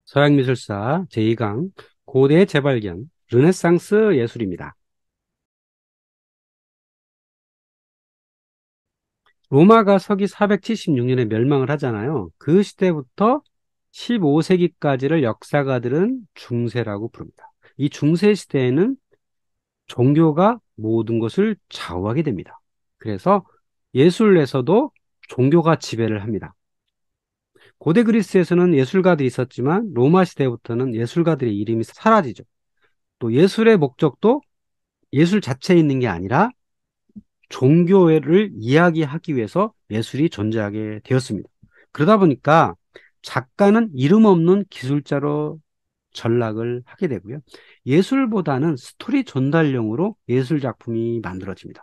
서양미술사 제2강 고대 재발견 르네상스 예술입니다. 로마가 서기 476년에 멸망을 하잖아요. 그 시대부터 15세기까지를 역사가들은 중세라고 부릅니다. 이 중세 시대에는 종교가 모든 것을 좌우하게 됩니다. 그래서 예술에서도 종교가 지배를 합니다. 고대 그리스에서는 예술가들이 있었지만 로마 시대부터는 예술가들의 이름이 사라지죠. 또 예술의 목적도 예술 자체에 있는 게 아니라 종교를 이야기하기 위해서 예술이 존재하게 되었습니다. 그러다 보니까 작가는 이름 없는 기술자로 전락을 하게 되고요. 예술보다는 스토리 전달용으로 예술 작품이 만들어집니다.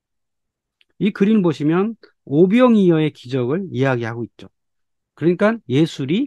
이 그림 보시면 오병이어의 기적을 이야기하고 있죠. 그러니까 예술이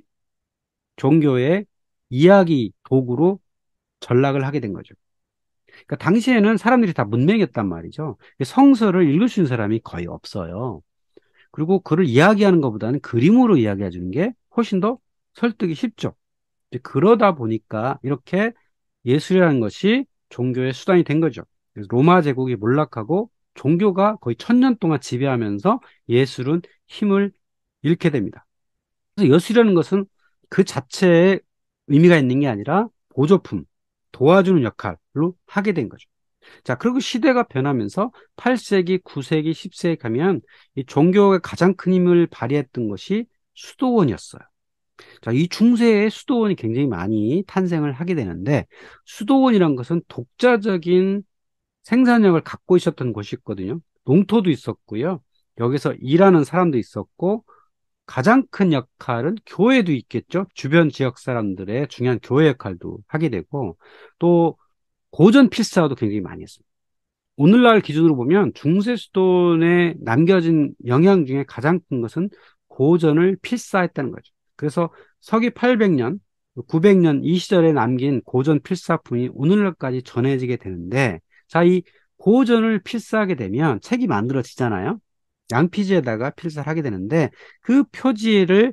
종교의 이야기 도구로 전락을 하게 된 거죠. 그러니까 당시에는 사람들이 다 문맹이었단 말이죠. 성서를 읽을 수 있는 사람이 거의 없어요. 그리고 글을 이야기하는 것보다는 그림으로 이야기해 주는 게 훨씬 더 설득이 쉽죠. 이제 그러다 보니까 이렇게 예술이라는 것이 종교의 수단이 된 거죠. 그래서 로마 제국이 몰락하고 종교가 거의 1000년 동안 지배하면서 예술은 힘을 잃게 됩니다. 그래서 예술이라는 것은 그 자체에 의미가 있는 게 아니라 보조품, 도와주는 역할로 하게 된 거죠. 자, 그리고 시대가 변하면서 8세기, 9세기, 10세기 가면 이 종교가 가장 큰 힘을 발휘했던 것이 수도원이었어요. 자, 이 중세에 수도원이 굉장히 많이 탄생을 하게 되는데 수도원이란 것은 독자적인 생산력을 갖고 있었던 곳이 있거든요. 농토도 있었고요. 여기서 일하는 사람도 있었고 가장 큰 역할은 교회도 있겠죠. 주변 지역 사람들의 중요한 교회 역할도 하게 되고 또 고전 필사도 굉장히 많이 했습니다. 오늘날 기준으로 보면 중세 수도원에 남겨진 영향 중에 가장 큰 것은 고전을 필사했다는 거죠. 그래서 서기 800년, 900년 이 시절에 남긴 고전 필사품이 오늘날까지 전해지게 되는데, 자, 이 고전을 필사하게 되면 책이 만들어지잖아요. 양피지에다가 필사를 하게 되는데, 그 표지를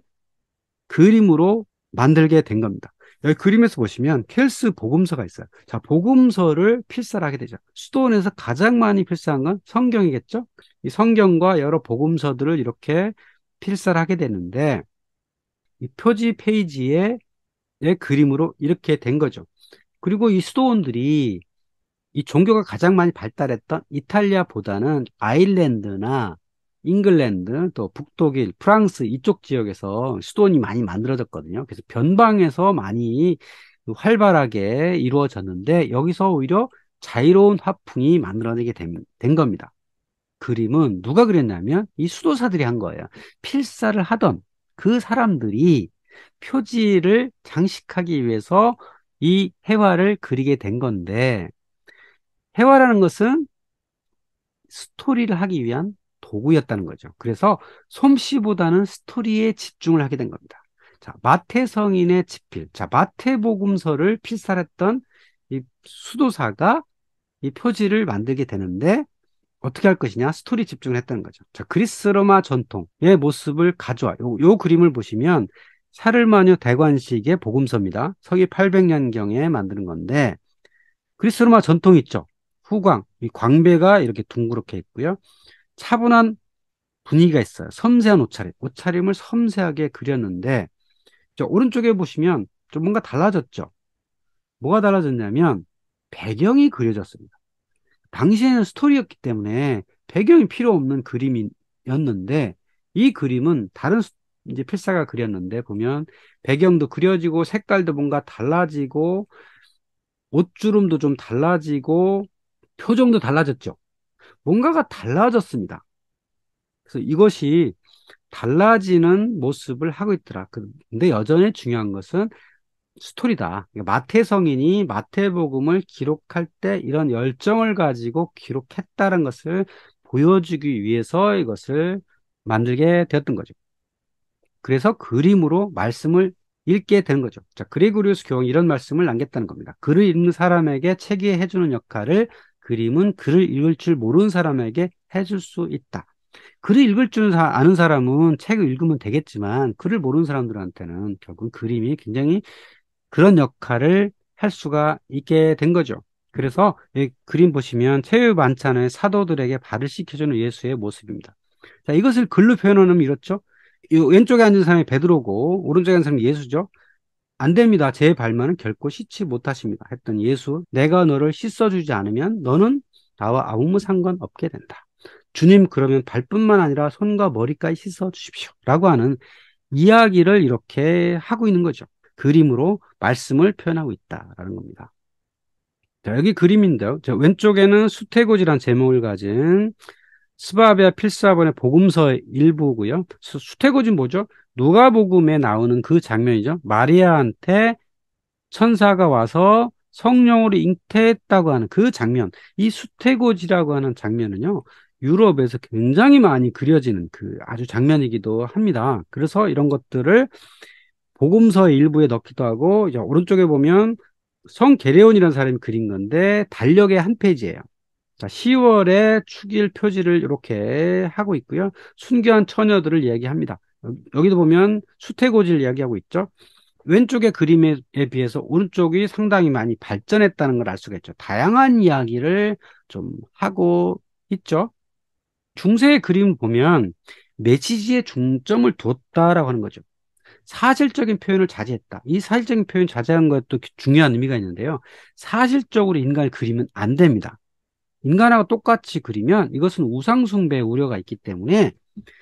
그림으로 만들게 된 겁니다. 여기 그림에서 보시면 켈스 복음서가 있어요. 자, 복음서를 필사를 하게 되죠. 수도원에서 가장 많이 필사한 건 성경이겠죠? 이 성경과 여러 복음서들을 이렇게 필사를 하게 되는데 이 표지 페이지의 그림으로 이렇게 된 거죠. 그리고 이 수도원들이 이 종교가 가장 많이 발달했던 이탈리아보다는 아일랜드나 잉글랜드, 또 북독일, 프랑스 이쪽 지역에서 수도원이 많이 만들어졌거든요. 그래서 변방에서 많이 활발하게 이루어졌는데 여기서 오히려 자유로운 화풍이 만들어지게 된 겁니다. 그림은 누가 그렸냐면 이 수도사들이 한 거예요. 필사를 하던 그 사람들이 표지를 장식하기 위해서 이 해화를 그리게 된 건데 해화라는 것은 스토리를 하기 위한 도구였다는 거죠. 그래서 솜씨보다는 스토리에 집중을 하게 된 겁니다. 자, 마태성인의 집필. 자, 마태복음서를 필사했던 이 수도사가 이 표지를 만들게 되는데 어떻게 할 것이냐? 스토리 집중을 했다는 거죠. 자, 그리스 로마 전통의 모습을 가져와. 요 그림을 보시면 사르마녀 대관식의 복음서입니다. 서기 800년경에 만드는 건데 그리스 로마 전통 있죠. 후광, 이 광배가 이렇게 둥그렇게 있고요. 차분한 분위기가 있어요. 섬세한 옷차림. 옷차림을 섬세하게 그렸는데, 저 오른쪽에 보시면 좀 뭔가 달라졌죠. 뭐가 달라졌냐면, 배경이 그려졌습니다. 당시에는 스토리였기 때문에 배경이 필요 없는 그림이었는데, 이 그림은 다른 이제 필사가 그렸는데, 보면 배경도 그려지고, 색깔도 뭔가 달라지고, 옷주름도 좀 달라지고, 표정도 달라졌죠. 뭔가가 달라졌습니다. 그래서 이것이 달라지는 모습을 하고 있더라. 근데 여전히 중요한 것은 스토리다. 그러니까 마태 성인이 마태복음을 기록할 때 이런 열정을 가지고 기록했다는 것을 보여주기 위해서 이것을 만들게 되었던 거죠. 그래서 그림으로 말씀을 읽게 되는 거죠. 자, 그레고리우스 교황이 이런 말씀을 남겼다는 겁니다. 글을 읽는 사람에게 책이 해주는 역할을 그림은 글을 읽을 줄 모르는 사람에게 해줄 수 있다. 글을 읽을 줄 아는 사람은 책을 읽으면 되겠지만 글을 모르는 사람들한테는 결국 그림이 굉장히 그런 역할을 할 수가 있게 된 거죠. 그래서 이 그림 보시면 최후 만찬의 사도들에게 발을 씻겨주는 예수의 모습입니다. 자, 이것을 글로 표현하면 이렇죠. 이 왼쪽에 앉은 사람이 베드로고 오른쪽에 앉은 사람이 예수죠. 안 됩니다. 제 발만은 결코 씻지 못하십니다. 했던 예수, 내가 너를 씻어주지 않으면 너는 나와 아무 상관없게 된다. 주님, 그러면 발뿐만 아니라 손과 머리까지 씻어주십시오. 라고 하는 이야기를 이렇게 하고 있는 거죠. 그림으로 말씀을 표현하고 있다라는 겁니다. 자, 여기 그림인데요. 저 왼쪽에는 수태고지란 제목을 가진 스바베아 필사본의 복음서 일부고요. 수태고지는 뭐죠? 누가복음에 나오는 그 장면이죠. 마리아한테 천사가 와서 성령으로 잉태했다고 하는 그 장면. 이 수태고지라고 하는 장면은요. 유럽에서 굉장히 많이 그려지는 그 아주 장면이기도 합니다. 그래서 이런 것들을 복음서의 일부에 넣기도 하고, 이제 오른쪽에 보면 성 게레온이라는 사람이 그린 건데 달력의 한 페이지예요. 자, 10월의 축일 표지를 이렇게 하고 있고요. 순교한 처녀들을 이야기합니다. 여기도 보면 수태고지를 이야기하고 있죠. 왼쪽의 그림에 비해서 오른쪽이 상당히 많이 발전했다는 걸 알 수가 있죠. 다양한 이야기를 좀 하고 있죠. 중세의 그림을 보면 메시지에 중점을 뒀다라고 하는 거죠. 사실적인 표현을 자제했다. 이 사실적인 표현 자제한 것도 중요한 의미가 있는데요. 사실적으로 인간을 그리면 안 됩니다. 인간하고 똑같이 그리면 이것은 우상숭배의 우려가 있기 때문에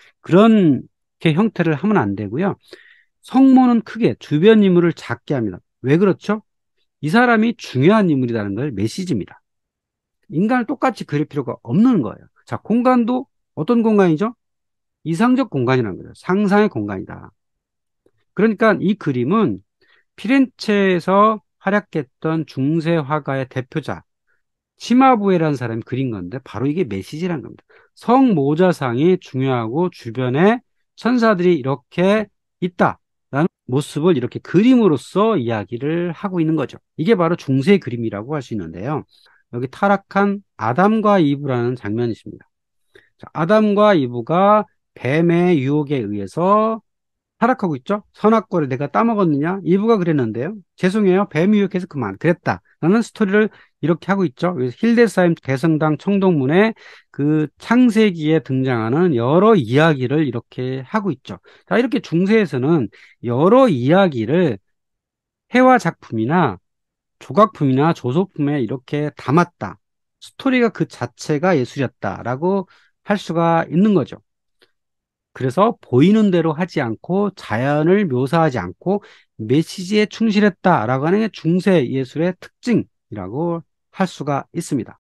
그렇게 형태를 하면 안 되고요. 성모는 크게 주변 인물을 작게 합니다. 왜 그렇죠? 이 사람이 중요한 인물이라는 걸 메시지입니다. 인간을 똑같이 그릴 필요가 없는 거예요. 자, 공간도 어떤 공간이죠? 이상적 공간이라는 거죠. 상상의 공간이다. 그러니까 이 그림은 피렌체에서 활약했던 중세 화가의 대표자 치마부에라는 사람이 그린 건데 바로 이게 메시지라는 겁니다. 성모자상이 중요하고 주변에 천사들이 이렇게 있다라는 모습을 이렇게 그림으로써 이야기를 하고 있는 거죠. 이게 바로 중세 그림이라고 할 수 있는데요. 여기 타락한 아담과 이브라는 장면이 있습니다. 자, 아담과 이브가 뱀의 유혹에 의해서 타락하고 있죠. 선악과를 내가 따먹었느냐? 이브가 그랬는데요. 죄송해요. 뱀이 유혹해서 그만 그랬다 라는 스토리를 이렇게 하고 있죠. 그래서 힐데스하임 대성당 청동문에 그 창세기에 등장하는 여러 이야기를 이렇게 하고 있죠. 자, 이렇게 중세에서는 여러 이야기를 회화 작품이나 조각품이나 조소품에 이렇게 담았다. 스토리가 그 자체가 예술이었다라고 할 수가 있는 거죠. 그래서 보이는 대로 하지 않고 자연을 묘사하지 않고 메시지에 충실했다라고 하는 게 중세 예술의 특징이라고 할 수가 있습니다.